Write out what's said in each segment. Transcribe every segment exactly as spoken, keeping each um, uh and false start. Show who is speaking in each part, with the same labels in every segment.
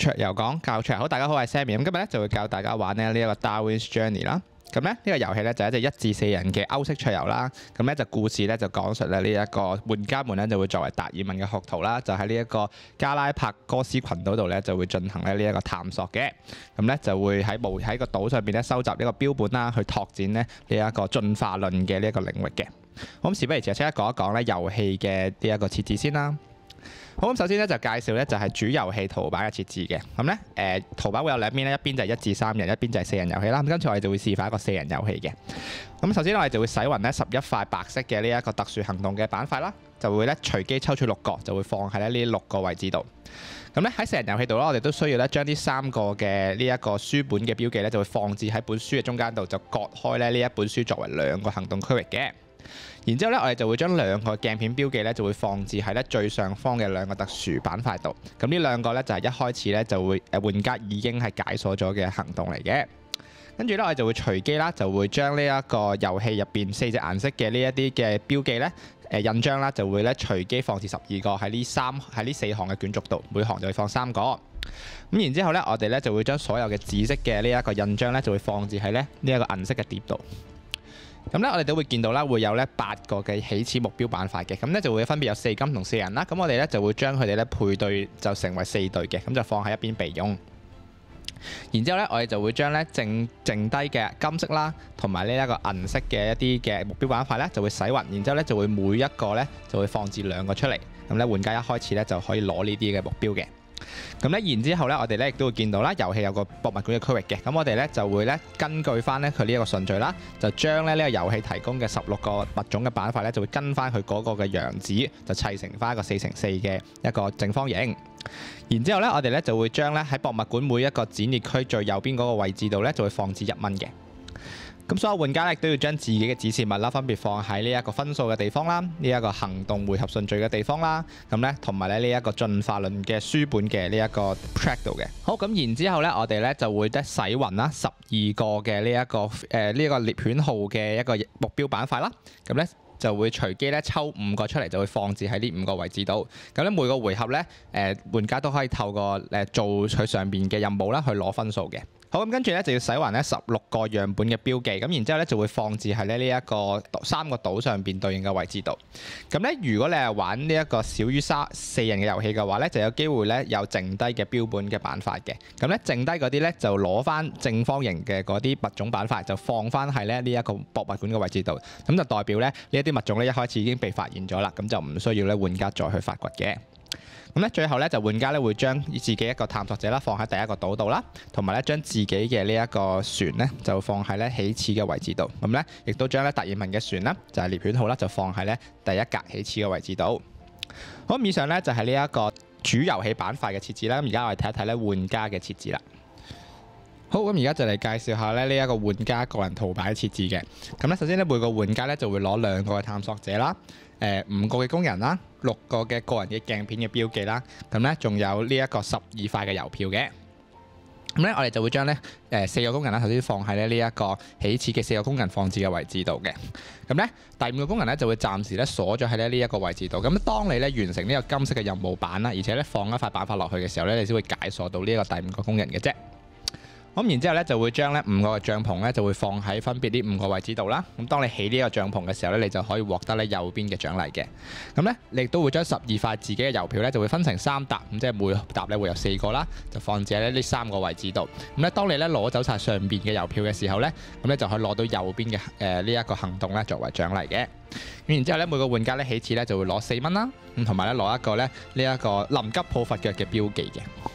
Speaker 1: 桌遊講教桌遊好，大家好，我係 Sammy。咁今日咧就會教大家玩咧呢一個 Darwin's Journey 啦。咁咧呢個遊戲咧就係一隻一至四人嘅歐式桌遊啦。咁咧就故事咧就講述咧呢一個玩家們咧就會作為達爾文嘅學徒啦，就喺呢一個加拉帕哥斯群島度咧就會進行咧呢一個探索嘅。咁咧就會喺無喺個島上邊咧收集呢個標本啦，去拓展咧呢一個進化論嘅呢一個領域嘅。好，咁事不宜遲，即刻講一講咧遊戲嘅呢一個設置先啦。好，咁首先咧就介紹咧就係主遊戲圖板嘅設置嘅。咁咧誒圖板會有兩邊咧，一邊就係一至三人，一邊就係四人遊戲啦。咁跟住我哋就會示範一個四人遊戲嘅。咁首先我哋就會洗勻咧十一塊白色嘅呢一個特殊行動嘅板塊啦，就會咧隨機抽取六個，就會放喺咧呢六個位置度。咁咧喺四人遊戲度啦，我哋都需要咧將呢三個嘅呢一個書本嘅標記咧，就會放置喺本書嘅中間度，就割開咧呢一本書作為兩個行動區域嘅。然之後咧，我哋就會將兩個鏡片標記咧，就會放置喺咧最上方嘅兩個特殊板塊度。咁呢兩個咧就係一開始咧就會誒玩家已經係解鎖咗嘅行動嚟嘅。跟住咧，我哋就會隨機啦，就會將呢一個遊戲入邊四隻顏色嘅呢一啲嘅標記咧，誒印章啦，就會咧隨機放置十二個喺呢三喺呢四行嘅卷軸度，每行就會放三個。咁然之後咧，我哋咧就會將所有嘅紫色嘅呢一個印章咧，就會放置喺咧呢一個銀色嘅碟度。咁咧，我哋都會見到啦，會有咧八個嘅起始目標板塊嘅，咁咧就會分別有四金同四人啦。咁我哋咧就會將佢哋咧配對，就成為四隊嘅，咁就放喺一邊備用。然之後咧，我哋就會將咧剩剩低嘅金色啦，同埋呢一個銀色嘅一啲嘅目標板塊咧，就會洗勻，然之後咧就會每一個咧就會放置兩個出嚟。咁咧玩家一開始咧就可以攞呢啲嘅目標嘅。咁咧，然之後咧，我哋咧亦都會見到啦，遊戲有個博物館嘅區域嘅。咁我哋咧就會咧根據翻咧佢呢一個順序啦，就將咧呢個遊戲提供嘅十六個物種嘅板塊咧，就會跟翻佢嗰個嘅樣子，就砌成翻一個四乘四嘅一個正方形。然之後咧，我哋咧就會將咧喺博物館每一個展列區最右邊嗰個位置度咧，就會放置一蚊嘅。咁所有玩家咧亦都要將自己嘅指示物啦，分別放喺呢一個分數嘅地方啦，呢一個行動回合順序嘅地方啦，咁咧同埋咧呢一個進化論嘅書本嘅呢一個 track 度嘅。好，咁然之後咧，我哋咧就會咧洗勻啦十二個嘅呢一個誒呢一個獵犬號嘅一個目標板塊啦，咁咧就會隨機咧抽五個出嚟，就會放置喺呢五個位置度。咁咧每個回合咧誒玩家都可以透過誒做佢上邊嘅任務啦，去攞分數嘅。好，咁跟住咧就要洗勻咧十六個樣本嘅標記，咁然之後咧就會放置喺咧呢一個三個島上邊對應嘅位置度。咁咧如果你係玩呢一個少於三四人嘅遊戲嘅話咧，就有機會咧有剩低嘅標本嘅板塊嘅。咁咧剩低嗰啲咧就攞翻正方形嘅嗰啲物種板塊，就放翻喺咧呢一個博物館嘅位置度。咁就代表咧呢一啲物種咧一開始已經被發現咗啦，咁就唔需要咧玩家再去發掘嘅。咁咧，最後咧就玩家咧會將自己一個探索者啦放喺第一個島度啦，同埋咧將自己嘅呢一個船咧就放喺咧起始嘅位置度。咁咧亦都將咧達爾文嘅船啦，就係獵犬號啦，就放喺咧第一格起始嘅位置度。好，以上咧就係呢一個主遊戲板塊嘅設置啦。咁而家我哋睇一睇咧玩家嘅設置啦。好，咁而家就嚟介紹下咧呢一個玩家個人圖板嘅設置嘅。咁咧，首先咧每個玩家咧就會攞兩個嘅探索者啦，誒五個嘅工人啦，六個嘅個人嘅鏡片嘅標記啦，咁咧仲有呢一個十二塊嘅郵票嘅。咁咧我哋就會將咧誒四個工人啦，頭先放喺咧呢一個起始嘅四個工人放置嘅位置度嘅。咁咧第五個工人咧就會暫時咧鎖咗喺咧呢一個位置度。咁當你咧完成呢個金色嘅任務板啦，而且咧放一塊板塊落去嘅時候咧，你先會解鎖到呢一個第五個工人嘅啫。咁然之後咧就會將咧五個嘅帳篷咧就會放喺分別呢五個位置度啦。咁當你起呢個帳篷嘅時候咧，你就可以獲得咧右邊嘅獎勵嘅。咁咧你亦都會將十二塊自己嘅郵票咧就會分成三沓，咁即係每沓咧會有四個啦，就放置喺呢三個位置度。咁咧當你咧攞走晒上邊嘅郵票嘅時候咧，咁咧就可以攞到右邊嘅誒呢一個行動咧作為獎勵嘅。咁然之後咧每個玩家咧起始咧就會攞四蚊啦，咁同埋咧攞一個咧呢一個臨急抱佛腳嘅標記嘅。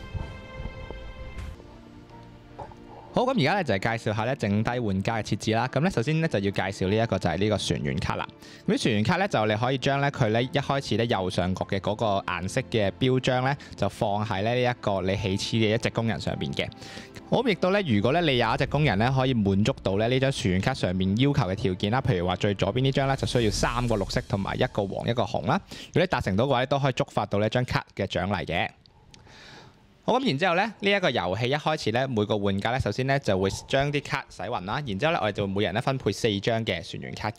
Speaker 1: 好，咁而家咧就係介紹下咧剩低玩家嘅設置啦。咁咧首先咧就要介紹呢一個就係呢個船員卡啦。咁啲船員卡咧就你可以將咧佢咧一開始咧右上角嘅嗰個顏色嘅標章咧就放喺咧呢一個你起始嘅一隻工人上邊嘅。好，亦都咧如果咧你有一隻工人咧可以滿足到咧呢張船員卡上面要求嘅條件啦，譬如話最左邊呢張咧就需要三個綠色同埋一個黃一個紅啦。如果你達成到嘅話咧，都可以觸發到呢張卡嘅獎勵嘅。好，咁然之後咧，呢、這、一個遊戲一開始咧，每個玩家咧首先咧就會將啲卡洗勻啦，然之後咧我哋就每人咧分配四張嘅船員卡嘅。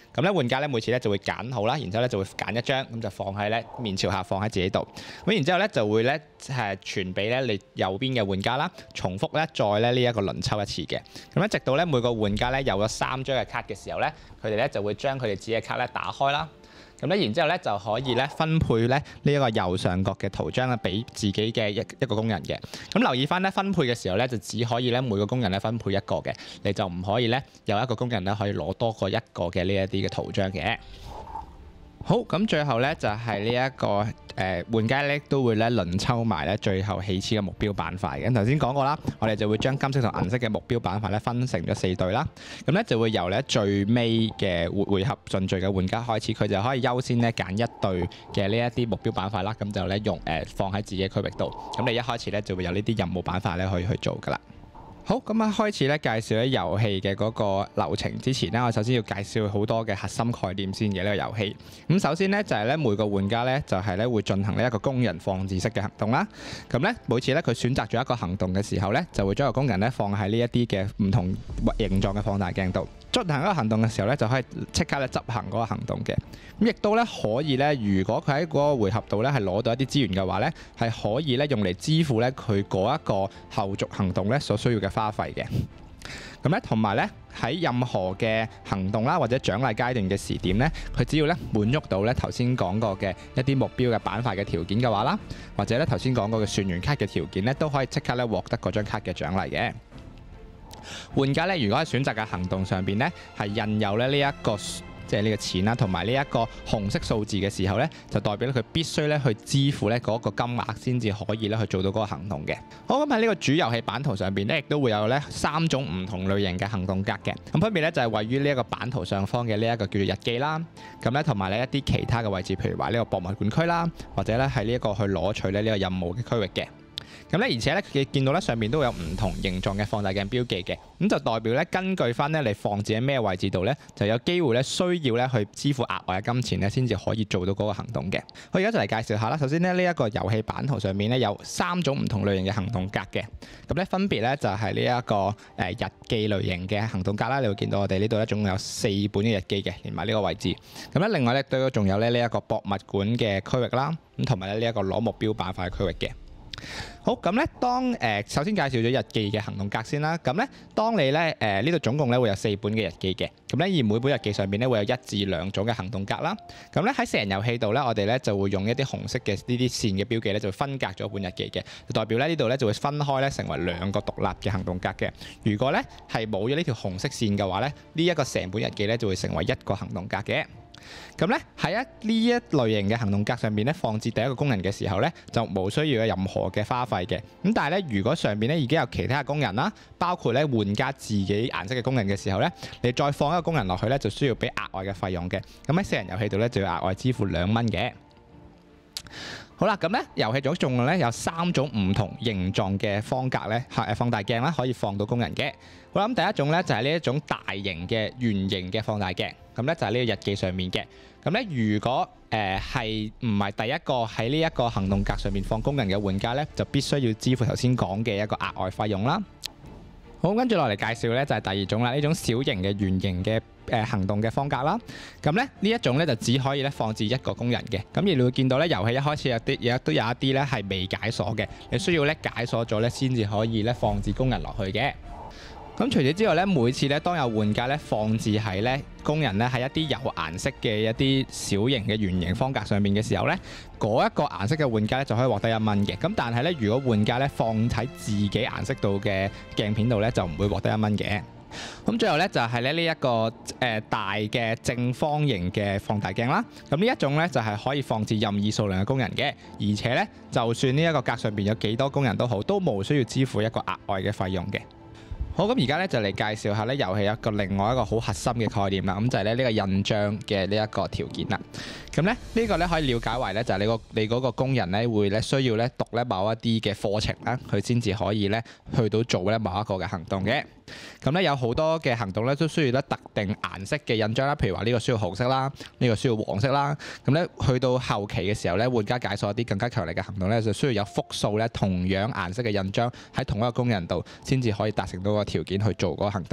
Speaker 1: 咁咧玩家咧每次咧就會揀好啦，然之後咧就會揀一張，咁就放喺咧面朝下放喺自己度。咁然之後咧就會咧係傳俾咧你右邊嘅玩家啦，重複咧再咧呢一個輪抽一次嘅。咁咧直到咧每個玩家咧有咗三張嘅卡嘅時候咧，佢哋咧就會將佢哋自己嘅卡咧打開啦。咁咧，然之後咧就可以咧分配咧呢一個右上角嘅圖章咧，俾自己嘅一一個工人嘅。咁留意翻咧分配嘅時候咧，就只可以咧每個工人咧分配一個嘅，你就唔可以咧有一個工人咧可以攞多過一個嘅呢一啲嘅圖章嘅。好，咁最後咧就係呢一個誒、呃、玩家咧都會咧輪抽埋咧最後起始嘅目標板塊嘅。咁頭先講過啦，我哋就會將金色同銀色嘅目標板塊咧分成咗四隊啦。咁咧就會由咧最尾嘅回合順序嘅玩家開始，佢就可以優先咧揀一隊嘅呢一啲目標板塊啦。咁就咧用誒、呃、放喺自己區域度。咁你一開始咧就會有呢啲任務板塊咧可以去做噶啦。好，咁啊開始咧介紹咧遊戲嘅嗰個流程之前咧，我首先要介紹好多嘅核心概念先嘅呢個遊戲。咁首先咧就係咧每個玩家咧就係咧會進行呢一個工人放置式嘅行動啦。咁咧每次咧佢選擇咗一個行動嘅時候咧，就會將個工人咧放喺呢一啲嘅唔同形狀嘅放大鏡度。進行一個行動嘅時候咧，就可以即刻咧執行嗰個行動嘅。咁亦都咧可以咧，如果佢喺嗰個回合度咧係攞到一啲資源嘅話咧，係可以咧用嚟支付咧佢嗰一個後續行動咧所需要嘅花費嘅。咁咧同埋咧喺任何嘅行動啦或者獎勵階段嘅時點咧，佢只要咧滿足到咧頭先講過嘅一啲目標嘅板塊嘅條件嘅話啦，或者咧頭先講過嘅船員卡嘅條件咧，都可以即刻咧獲得嗰張卡嘅獎勵嘅。玩家咧，如果喺選擇嘅行動上邊咧，係印有咧呢一個即係呢個錢啦，同埋呢一個紅色數字嘅時候咧，就代表咧佢必須咧去支付咧嗰個金額先至可以咧去做到嗰個行動嘅。好，咁喺呢個主遊戲版圖上邊咧，亦都會有咧三種唔同類型嘅行動格嘅。咁分別咧就係位於呢一個版圖上方嘅呢一個叫做日記啦，咁咧同埋咧一啲其他嘅位置，譬如話呢個博物館區啦，或者咧係呢一個去攞取咧呢個任務嘅區域嘅。咁咧，而且咧，佢見到咧上面都會有唔同形狀嘅放大鏡標記嘅，咁就代表咧根據翻咧你放置喺咩位置度咧，就有機會咧需要咧去支付額外嘅金錢咧，先至可以做到嗰個行動嘅。我而家就嚟介紹下啦。首先咧，呢一個遊戲版圖上面咧有三種唔同類型嘅行動格嘅，咁咧分別咧就係呢一個誒日記類型嘅行動格啦。你會見到我哋呢度咧總共有四本嘅日記嘅，連埋呢個位置。咁咧另外咧都仲有咧呢一個博物館嘅區域啦，咁同埋咧呢一個攞目標板塊區域嘅。好，咁咧，當誒、呃、首先介紹咗日記嘅行動格先啦。咁咧，當你咧誒呢度、呃、總共咧會有四本嘅日記嘅。咁咧而每本日記上邊咧會有一至兩種嘅行動格啦。咁咧喺成遊戲度咧，我哋咧就會用一啲紅色嘅呢啲線嘅標記咧，就會分隔咗本日記嘅，就代表咧呢度咧就會分開咧成為兩個獨立嘅行動格嘅。如果咧係冇咗呢條紅色線嘅話咧，呢、這、一個成本日記咧就會成為一個行動格嘅。咁咧喺一呢一類型嘅行動格上邊咧放置第一個工人嘅時候咧，就冇需要有任何嘅花費嘅。咁但係咧，如果上邊咧已經有其他嘅工人啦，包括咧玩家自己顏色嘅工人嘅時候咧，你再放一個工人落去咧，就需要俾額外嘅費用嘅。咁喺四人遊戲度咧，就要額外支付兩蚊嘅。好啦，咁咧遊戲總共咧有三種唔同形狀嘅方格咧，係放大鏡啦，可以放到工人嘅。好啦，咁第一種咧就係呢一種大型嘅圓形嘅放大鏡，咁咧就係呢個日記上面嘅。咁咧如果誒係唔係第一個喺呢一個行動格上面放工人嘅玩家咧，就必須要支付頭先講嘅一個額外費用啦。好，跟住落嚟介紹咧就係第二種啦，呢種小型嘅圓形嘅誒行動嘅方格啦。咁咧呢一種咧就只可以咧放置一個工人嘅。咁而你會見到咧遊戲一開始有啲有都有一啲咧係未解鎖嘅，你需要咧解鎖咗咧先至可以咧放置工人落去嘅。咁除此之外咧，每次咧當有玩家咧放置喺咧工人咧喺一啲有顏色嘅一啲小型嘅圓形方格上面嘅時候咧，嗰一個顏色嘅玩家咧就可以獲得一蚊嘅。咁但係咧，如果玩家咧放喺自己顏色度嘅鏡片度咧，就唔會獲得一蚊嘅。咁最後咧就係咧呢一個誒大嘅正方形嘅放大鏡啦。咁呢一種咧就係可以放置任意數量嘅工人嘅，而且咧就算呢一個格上邊有幾多工人都好，都無需要支付一個額外嘅費用嘅。好，咁而家咧就嚟介紹下咧遊戲一個另外一個好核心嘅概念啦，咁就係咧呢個印章嘅呢一個條件啦。咁咧呢個咧可以了解為咧就係你個你嗰個工人咧會咧需要咧讀咧某一啲嘅課程啦，佢先至可以咧去到做咧某一個嘅行動嘅。咁咧有好多嘅行動咧都需要咧特定顏色嘅印章啦，譬如話呢個需要紅色啦，呢個需要黃色啦。咁咧去到後期嘅時候咧，玩家解鎖一啲更加強力嘅行動咧，就需要有複數咧同樣顏色嘅印章喺同一個工人度，先至可以達成到個條件去做嗰個行動嘅。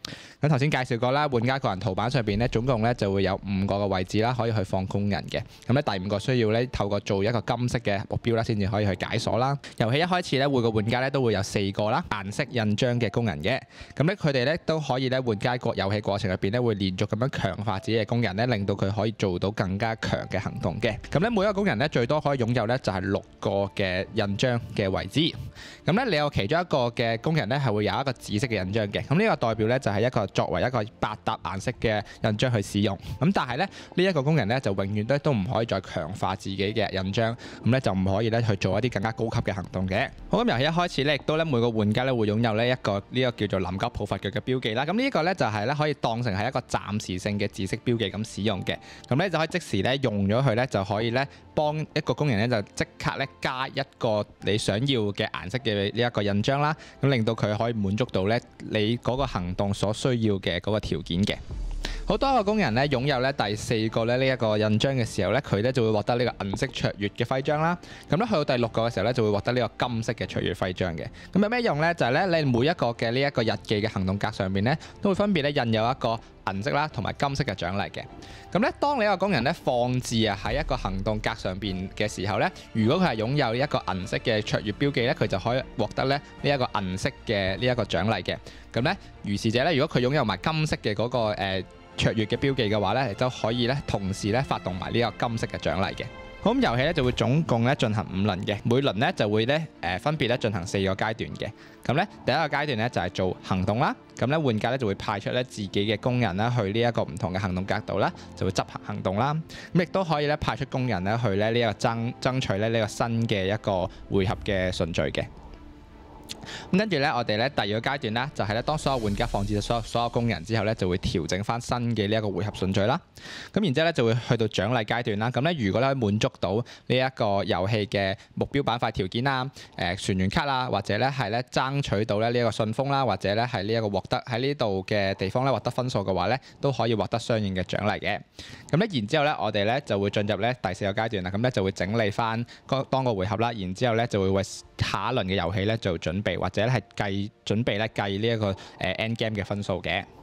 Speaker 1: 咁頭先介紹過啦，玩家個人圖板上邊咧，總共咧就會有五個嘅位置啦，可以去放工人嘅。咁咧第五個需要咧透過做一個金色嘅目標啦，先至可以去解鎖啦。遊戲一開始咧，每個玩家咧都會有四個啦顏色印章嘅工人嘅。咁咧佢哋咧都可以咧玩家個遊戲過程入邊咧會連續咁樣強化自己嘅工人咧，令到佢可以做到更加強嘅行動嘅。咁咧每一個工人咧最多可以擁有咧就係六個嘅印章嘅位置。咁咧你有其中一個嘅工人咧係會有一個紫色嘅印章嘅。咁呢個代表咧就係一個作為一個百搭顏色嘅印章去使用，咁但係咧呢一個工人咧就永遠咧都唔可以再強化自己嘅印章，咁咧就唔可以咧去做一啲更加高級嘅行動嘅。好，咁遊戲一開始咧亦都咧每個玩家咧會擁有呢一個呢個叫做臨急抱佛腳嘅標記啦，咁呢一個咧就係咧可以當成係一個暫時性嘅紫色標記咁使用嘅，咁咧就可以即時咧用咗佢咧就可以咧幫一個工人咧就即刻咧加一個你想要嘅顏色嘅呢一個印章啦，咁令到佢可以滿足到咧你嗰個行動所需要嘅嗰個條件嘅。好多個工人咧擁有咧第四個咧呢一個印章嘅時候咧，佢咧就會獲得呢個銀色卓越嘅徽章啦。咁咧去到第六個嘅時候咧，就會獲得呢個金色嘅卓越徽章嘅。咁有咩用咧？就係咧你每一個嘅呢一個日記嘅行動格上面咧，都會分別咧印有一個銀色啦同埋金色嘅獎勵嘅。咁咧，當你一個工人咧放置啊喺一個行動格上邊嘅時候咧，如果佢係擁有一個銀色嘅卓越標記咧，佢就可以獲得咧呢一個銀色嘅呢一個獎勵嘅。咁咧，如是者咧，如果佢擁有埋金色嘅嗰個誒卓越嘅標記嘅話咧，亦都可以咧同時咧發動埋呢個金色嘅獎勵嘅。好，咁遊戲咧就會總共咧進行五輪嘅，每輪咧就會咧誒分別咧進行四個階段嘅。咁咧第一個階段咧就係做行動啦，咁咧玩家咧就會派出咧自己嘅工人啦去呢一個唔同嘅行動格度啦，就會執行行動啦。咁亦都可以咧派出工人咧去咧呢一個爭爭取咧呢個新嘅一個回合嘅順序嘅。咁跟住咧，我哋咧第二個階段咧，就係咧當所有玩家放置咗所有所有工人之後咧，就會調整翻新嘅呢一個回合順序啦。咁然之後咧就會去到獎勵階段啦。咁咧如果咧滿足到呢一個遊戲嘅目標板塊條件啦、誒船員卡啦，或者咧係咧爭取到咧呢一個信封啦，或者咧係呢一個獲得喺呢度嘅地方咧獲得分數嘅話咧，都可以獲得相應嘅獎勵嘅。咁咧然之後咧，我哋咧就會進入咧第四個階段啦。咁咧就會整理翻個當個回合啦，然之後咧就會為下一輪嘅遊戲咧做準備，或者咧係計準備咧計呢一個誒 end game 嘅分數嘅。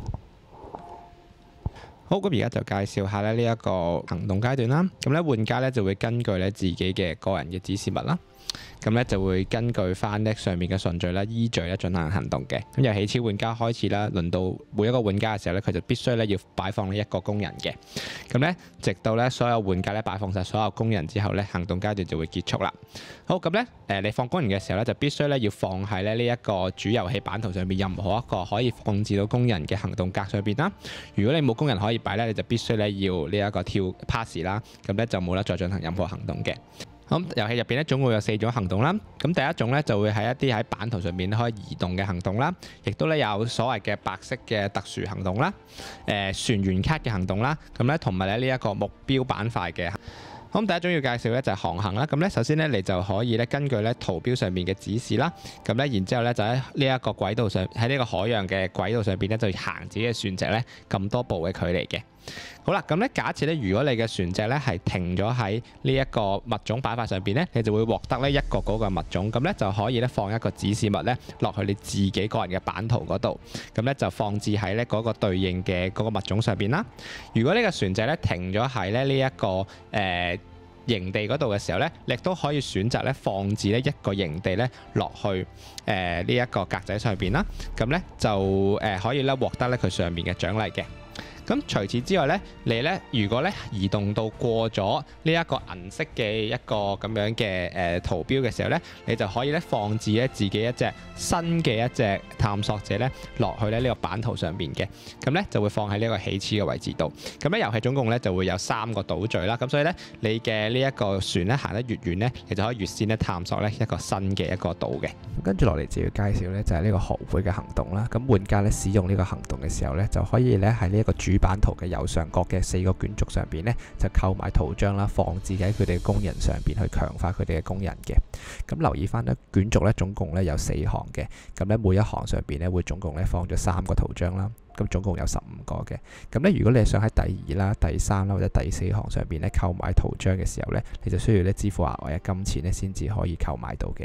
Speaker 1: 好，咁而家就介紹下咧呢一個行動階段啦。咁咧玩家咧就會根據咧自己嘅個人嘅指示物啦。咁咧就會根據翻咧上面嘅順序啦，依序咧進行行動嘅。咁由起始玩家開始啦，輪到每一個玩家嘅時候咧，佢就必須咧要擺放呢一個工人嘅。咁咧直到咧所有玩家咧擺放晒所有工人之後咧，行動階段就會結束啦。好，咁咧誒你放工人嘅時候咧，就必須咧要放喺咧呢一個主遊戲版圖上面任何一個可以放置到工人嘅行動格上邊啦。如果你冇工人可以擺咧，你就必須咧要呢一個跳 pass 啦，咁咧就冇得再進行任何行動嘅。咁遊戲入邊咧總共有四種行動啦。咁第一種咧就會係一啲喺版圖上面可以移動嘅行動啦，亦都咧有所謂嘅白色嘅特殊行動啦，誒船員卡嘅行動啦，咁咧同埋咧呢一個目標板塊嘅。咁第一種要介紹咧就係航行啦。咁咧首先咧你就可以咧根據咧圖標上面嘅指示啦，咁咧然之後咧就喺呢一個軌道上，喺呢個海洋嘅軌道上邊咧就行自己嘅船隻咧咁多步嘅距離嘅。好啦，咁咧假設咧，如果你嘅船隻咧係停咗喺呢一個物種板塊上邊咧，你就會獲得呢一個嗰個物種，咁咧就可以咧放一個指示物咧落去你自己個人嘅版圖嗰度，咁咧就放置喺咧嗰個對應嘅嗰個物種上邊啦。如果呢個船隻咧停咗喺咧呢一個誒、呃營地嗰度嘅時候咧，你都可以選擇咧放置咧一個營地咧落去誒呢一個格仔上邊啦，咁咧就誒、呃、可以咧獲得咧佢上面嘅獎勵嘅。咁除此之外咧，你咧如果咧移動到過咗呢一個銀色嘅一個咁樣嘅誒圖標嘅時候咧，你就可以咧放置咧自己一隻新嘅一隻探索者咧落去咧呢個版圖上邊嘅，咁咧就會放喺呢個起始嘅位置度。咁咧遊戲總共咧就會有三個島嶼啦，咁所以咧你嘅呢一個船咧行得越遠咧，你就可以越先咧探索咧一個新嘅一個島嘅。
Speaker 2: 跟住落嚟就要介紹咧就係呢個學會嘅行動啦。咁玩家咧使用呢個行動嘅時候咧，就可以咧喺呢一個主版圖嘅右上角嘅四個卷軸上邊咧，就購買圖章啦，放置喺佢哋嘅工人上邊去強化佢哋嘅工人嘅。咁留意翻咧，卷軸咧總共咧有四行嘅，咁咧每一行上邊咧會總共咧放咗三個圖章啦。咁總共有十五個嘅。咁咧如果你係想喺第二啦、第三啦或者第四行上邊咧購買圖章嘅時候咧，你就需要咧支付額外嘅金錢咧先至可以購買到嘅。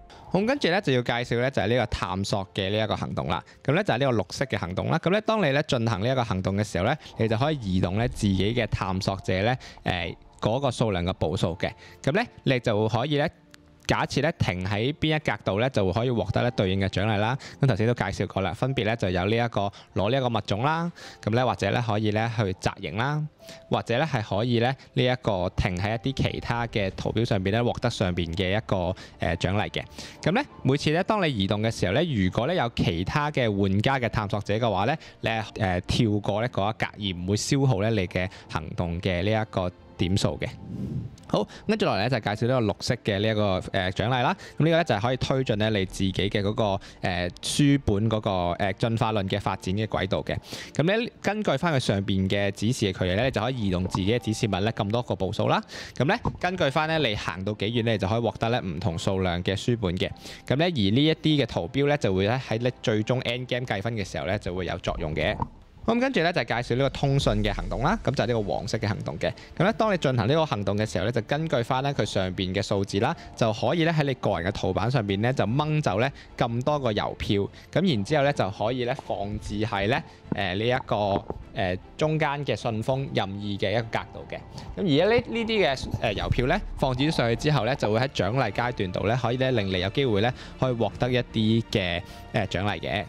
Speaker 1: 咁跟住咧就要介紹咧就係呢個探索嘅呢一個行動啦。咁咧就係呢個綠色嘅行動啦。咁咧當你咧進行呢一個行動嘅時候咧，你就可以移動咧自己嘅探索者咧誒嗰個數量嘅步數嘅。咁咧你就可以咧。假設咧停喺邊一格度咧，就會可以獲得咧對應嘅獎勵啦。咁頭先都介紹過啦，分別咧就有呢一個攞呢一個物種啦，咁咧或者咧可以咧去紮營啦，或者咧係可以咧呢一個停喺一啲其他嘅圖標上邊咧獲得上邊嘅一個誒獎勵嘅。咁咧每次咧當你移動嘅時候咧，如果咧有其他嘅玩家嘅探索者嘅話咧，你係誒跳過咧嗰一格而唔會消耗咧你嘅行動嘅呢一個點數嘅。好，跟住落嚟咧就介紹呢個綠色嘅呢一個誒獎勵啦。咁呢個咧就係可以推進咧你自己嘅嗰個誒書本嗰個誒進化論嘅發展嘅軌道嘅。咁咧根據翻佢上邊嘅指示嘅距離咧，你就可以移動自己嘅指示物咧咁多個步數啦。咁咧根據翻咧你行到幾遠咧，你就可以獲得咧唔同數量嘅書本嘅。咁咧而呢一啲嘅圖標咧就會咧喺你最終 end game 計分嘅時候咧就會有作用嘅。咁跟住咧就係介紹呢個通訊嘅行動啦，咁就係呢個黃色嘅行動嘅。咁咧，當你進行呢個行動嘅時候咧，就根據翻咧佢上邊嘅數字啦，就可以咧喺你個人嘅圖板上邊咧就掹走咧咁多個郵票，咁然之後咧就可以咧放置喺咧誒呢一個誒、呃、中間嘅信封任意嘅一個格度嘅。咁而家呢呢啲嘅誒郵票咧放置咗上去之後咧，就會喺獎勵階段度咧可以咧令你有機會咧可以獲得一啲嘅誒獎勵嘅。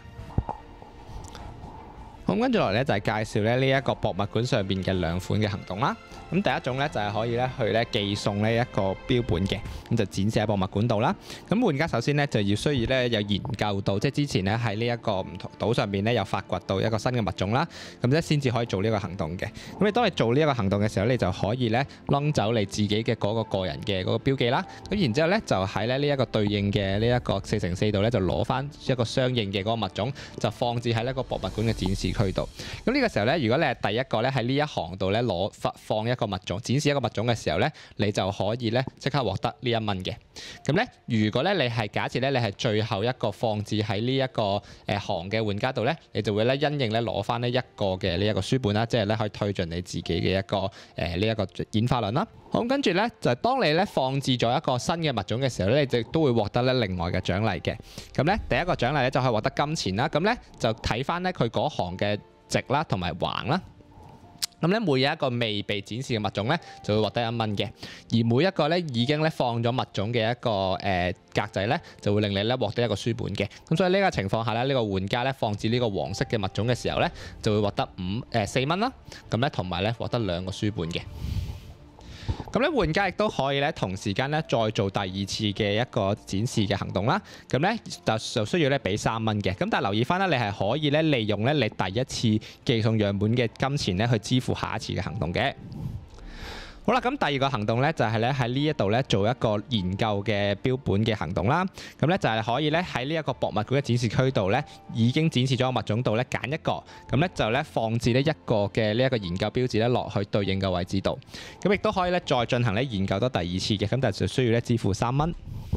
Speaker 1: 咁跟住落嚟咧就係介紹咧呢一個博物館上邊嘅兩款嘅行動啦。咁第一種咧就係可以咧去咧寄送呢一個標本嘅，咁就展示喺博物館度啦。咁玩家首先咧就要需要咧有研究到，即係之前咧喺呢一個唔同島上邊咧有發掘到一個新嘅物種啦，咁咧先至可以做呢個行動嘅。咁你當你做呢一個行動嘅時候，你就可以咧掹走你自己嘅嗰個個人嘅嗰個標記啦。咁然之後咧就喺咧呢一個對應嘅呢一個四乘四度咧就攞翻一個相應嘅嗰個物種，就放置喺呢個博物館嘅展示區度。咁呢個時候咧，如果你係第一個咧喺呢一行度咧攞放放一個物種展示一個物種嘅時候咧，你就可以咧即刻獲得呢一蚊嘅。咁咧，如果咧你係假設咧你係最後一個放置喺呢一個誒行嘅玩家度咧，你就會咧因應咧攞翻呢一個嘅呢一個書本啦，即係咧可以推進你自己嘅一個誒呢一個演化論啦。好，跟住咧就係當你咧放置咗一個新嘅物種嘅時候咧，你就都會獲得咧另外嘅獎勵嘅。咁咧第一個獎勵咧就可以獲得金錢啦。咁咧就睇翻咧佢嗰行嘅直啦同埋橫啦。咁咧每有一個未被展示嘅物種咧，就會獲得一蚊嘅；而每一個咧已經咧放咗物種嘅一個誒、呃、格仔咧，就會令你咧獲得一個書本嘅。咁所以呢個情況下咧，呢、呢個玩家咧放置呢個黃色嘅物種嘅時候咧，就會獲得五誒四蚊啦。咁咧同埋咧獲得兩個書本嘅。咁咧玩家亦都可以咧同時間咧再做第二次嘅一個展示嘅行動啦。咁咧就就需要咧俾三蚊嘅。咁但係留意翻咧，你係可以咧利用咧你第一次寄送樣本嘅金錢咧去支付下一次嘅行動嘅。好啦，咁第二個行動咧就係咧喺呢一度咧做一個研究嘅標本嘅行動啦。咁咧就係可以咧喺呢一個博物館嘅展示區度咧已經展示咗個物種度咧揀一個，咁咧就咧放置呢一個嘅呢一個研究標誌咧落去對應嘅位置度。咁亦都可以咧再進行咧研究多第二次嘅，咁但係就需要咧支付三蚊。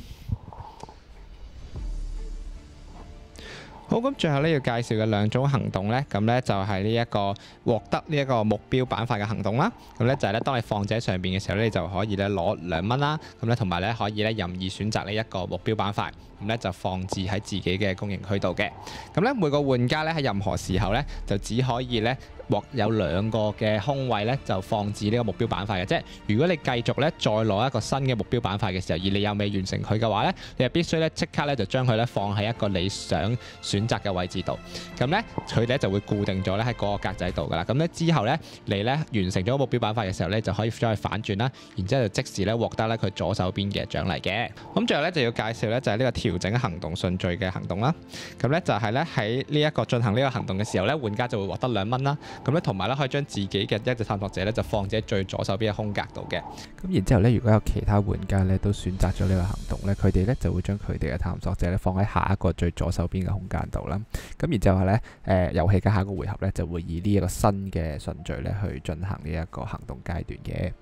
Speaker 1: 好，咁最後咧要介紹嘅兩種行動咧，咁咧就係呢一個獲得呢一個目標板塊嘅行動啦。咁咧就係咧，當你放置喺上邊嘅時候咧，你就可以咧攞兩蚊啦。咁咧同埋咧可以咧任意選擇呢一個目標板塊，咁咧就放置喺自己嘅公營區度嘅。咁咧每個玩家咧喺任何時候咧就只可以咧獲有兩個嘅空位咧，就放置呢個目標板塊嘅啫。如果你繼續咧再攞一個新嘅目標板塊嘅時候，而你又未完成佢嘅話咧，你就必須咧即刻咧就將佢咧放喺一個你想選擇嘅位置度。咁咧佢咧就會固定咗咧喺嗰個格仔度噶啦。咁咧之後咧你咧完成咗目標板塊嘅時候咧，就可以將佢反轉啦，然之後就即時咧獲得咧佢左手邊嘅獎勵嘅。咁最後咧就要介紹咧就係呢個調整行動順序嘅行動啦。咁咧就係咧喺呢一個進行呢個行動嘅時候咧，玩家就會獲得兩蚊啦。咁咧同埋咧可以將自己嘅一隻探索者咧就放置喺最左手邊嘅空格度嘅。
Speaker 2: 咁然之後咧，如果有其他玩家咧都選擇咗呢個行動咧，佢哋咧就會將佢哋嘅探索者咧放喺下一個最左手邊嘅空間度啦。咁然之後咧，誒遊戲嘅下一個回合咧就會以呢一個新嘅順序咧去進行呢一個行動階段嘅。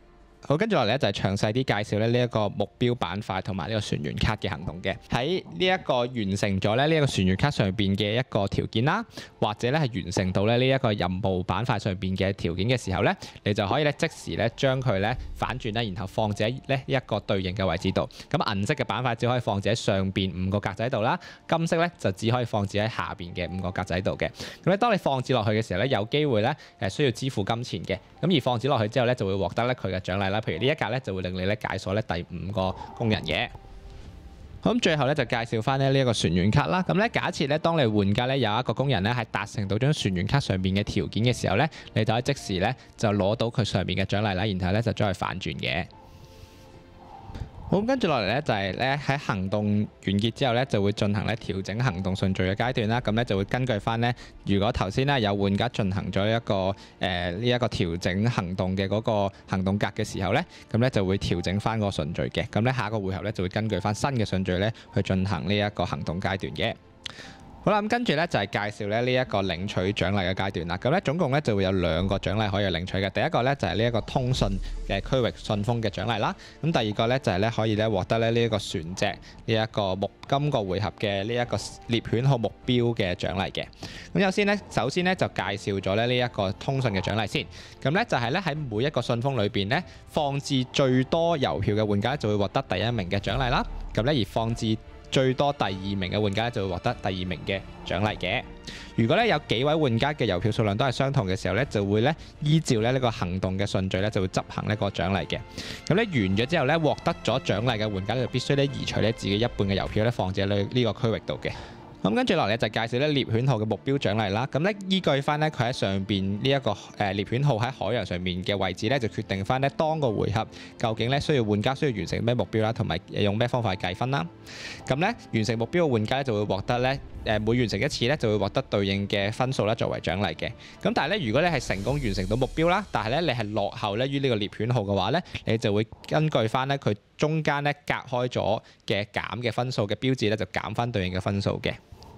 Speaker 1: 好，跟住落嚟咧就係詳細啲介紹咧呢一個目標板塊同埋呢個船員卡嘅行動嘅。喺呢一個完成咗咧呢一個船員卡上邊嘅一個條件啦，或者咧係完成到咧呢一個任務板塊上邊嘅條件嘅時候咧，你就可以咧即時咧將佢咧反轉咧，然後放置喺呢一個對應嘅位置度。咁銀色嘅板塊只可以放置喺上邊五個格仔度啦，金色咧就只可以放置喺下邊嘅五個格仔度嘅。咁咧當你放置落去嘅時候咧，有機會咧誒需要支付金錢嘅。咁而放置落去之後咧，就會獲得咧佢嘅獎勵啦。譬如呢一格咧，就會令你咧解鎖咧第五個工人嘅。好，咁最後咧就介紹翻咧呢一個船員卡啦。咁咧假設咧當你換家咧有一個工人咧係達成到張船員卡上邊嘅條件嘅時候咧，你就可以即時咧就攞到佢上邊嘅獎勵啦，然後咧就將佢反轉嘅。好，跟住落嚟咧就係咧喺行動完結之後咧就會進行咧調整行動順序嘅階段啦。咁咧就會根據翻咧，如果頭先咧有玩家進行咗一個誒呢一個調整行動嘅嗰個行動格嘅時候咧，咁咧就會調整翻個順序嘅。咁咧下一個回合咧就會根據翻新嘅順序咧去進行呢一個行動階段嘅。好啦，咁跟住咧就係介紹咧呢一個領取獎勵嘅階段啦。咁咧總共咧就會有兩個獎勵可以領取嘅。第一個咧就係呢一個通訊嘅區域信封嘅獎勵啦。咁第二個咧就係咧可以咧獲得咧呢一個船隻呢一個目今個回合嘅呢一個獵犬號目標嘅獎勵嘅。咁首先咧，首先咧就介紹咗咧呢一個通訊嘅獎勵先。咁咧就係咧喺每一個信封裏邊咧放置最多郵票嘅玩家就會獲得第一名嘅獎勵啦。咁咧而放置最多第二名嘅玩家就會獲得第二名嘅獎勵嘅。如果咧有幾位玩家嘅郵票數量都係相同嘅時候咧，就會咧依照咧呢個行動嘅順序咧就會執行呢個獎勵嘅。咁咧完咗之後咧，獲得咗獎勵嘅玩家就必須咧移除咧自己一半嘅郵票咧放置喺呢個區域度嘅。咁跟住落嚟就介紹咧獵犬號嘅目標獎勵啦。咁咧依據翻咧佢喺上邊呢一個誒獵犬號喺海洋上面嘅位置咧，就決定翻咧當個回合究竟咧需要玩家需要完成咩目標啦，同埋用咩方法去計分啦。咁咧完成目標嘅玩家咧就會獲得咧誒每完成一次咧就會獲得對應嘅分數啦作為獎勵嘅。咁但係咧如果你係成功完成到目標啦，但係咧你係落後咧於呢個獵犬號嘅話咧，你就會根據翻咧佢中間咧隔開咗嘅減嘅分數嘅標誌咧，就減翻對應嘅分數嘅。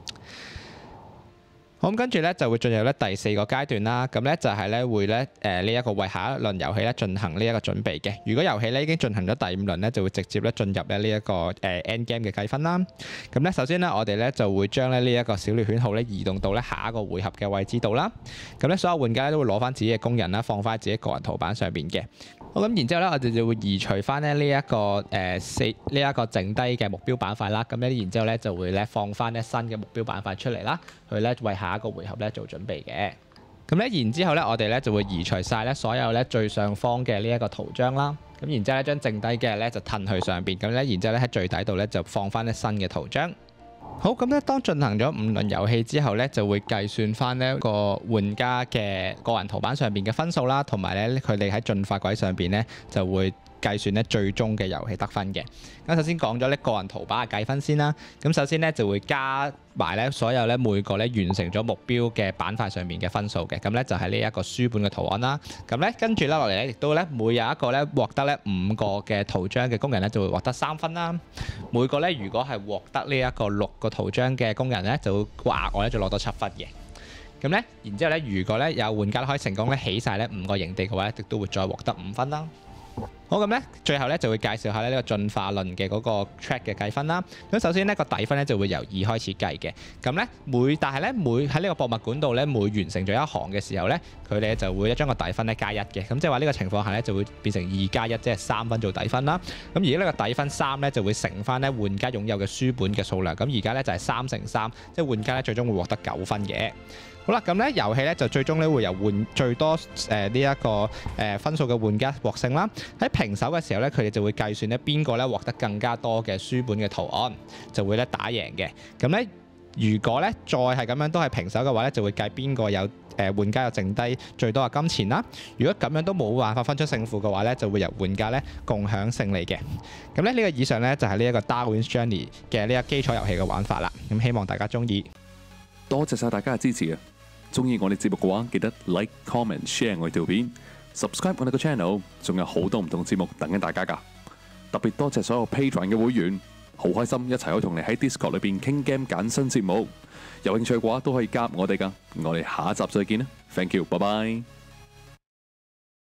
Speaker 1: 好，咁跟住咧就會進入咧第四個階段啦。咁咧就係咧會咧誒呢一個為下一輪遊戲咧進行呢一個準備嘅。如果遊戲咧已經進行咗第五輪咧，就會直接咧進入咧呢一個誒 end game 嘅計分啦。咁咧首先咧我哋咧就會將咧呢一個小獵犬號咧移動到咧下一個回合嘅位置度啦。咁咧所有玩家咧都會攞翻自己嘅工人啦，放翻喺自己個人圖板上邊嘅。好，咁然之後咧我哋就會移除翻咧呢一個誒四呢一個剩低嘅目標板塊啦。咁咧然之後咧就會咧放翻咧新嘅目標板塊出嚟啦，去咧為下一個回合咧做準備嘅。咁咧然之後咧我哋咧就會移除晒咧所有咧最上方嘅呢一個圖章啦。咁然之後咧將剩低嘅咧就褪去上邊。咁咧然之後咧喺最底度咧就放翻咧新嘅圖章。好，咁咧當進行咗五輪遊戲之後咧，就會計算翻呢個玩家嘅個人圖板上邊嘅分數啦，同埋咧佢哋喺進化軌上邊咧就會計算咧最終嘅遊戲得分嘅。咁首先講咗咧個人圖板嘅計分先啦。咁首先咧就會加埋咧所有咧每個咧完成咗目標嘅板塊上面嘅分數嘅。咁咧就係呢一個書本嘅圖案啦。咁咧跟住咧落嚟咧，亦都咧每有一個咧獲得咧五個嘅圖章嘅工人咧就會獲得三分啦。每個咧如果係獲得呢一個六個圖章嘅工人咧，就會額外咧就攞到七分嘅。咁咧然之後咧，如果咧有玩家可以成功咧起晒咧五個營地嘅話咧，亦都會再獲得五分啦。好，咁咧，最後咧就會介紹下咧呢個進化論嘅嗰個 track 嘅計分啦。咁首先呢個底分咧就會由二開始計嘅。咁咧每但係咧每喺呢個博物館度咧每完成咗一行嘅時候咧，佢哋就會將個底分咧加一嘅。咁即係話呢個情況下咧就會變成二加一，即係三分做底分啦。咁而呢個底分三咧就會乘翻咧玩家擁有嘅書本嘅數量。咁而家咧就係三乘三，即係玩家咧最終會獲得九分嘅。好啦，咁咧遊戲咧就最終咧會由換最多誒呢一個誒、呃、分數嘅玩家獲勝啦。喺平手嘅時候咧，佢哋就會計算咧邊個咧獲得更加多嘅書本嘅圖案，就會咧打贏嘅。咁咧如果咧再係咁樣都係平手嘅話咧，就會計邊個有誒、呃、玩家有剩低最多嘅金錢啦。如果咁樣都冇辦法分出勝負嘅話咧，就會由玩家咧共享勝利嘅。咁咧呢個以上咧就係呢一個 Darwin's Journey 嘅呢個基礎遊戲嘅玩法啦。咁希望大家中意。
Speaker 3: 多謝晒大家嘅支持啊！中意我哋節目嘅話，記得 like、comment、share 我哋條片 ，subscribe 我哋個 channel， 仲有好多唔同節目等緊大家㗎。特別多謝所有 Patreon 嘅會員，好開心一齊可以同你喺 Discord 裏邊傾 game 揀新節目。有興趣嘅話都可以加入我哋㗎。我哋下一集再見啦 ，thank you，拜拜。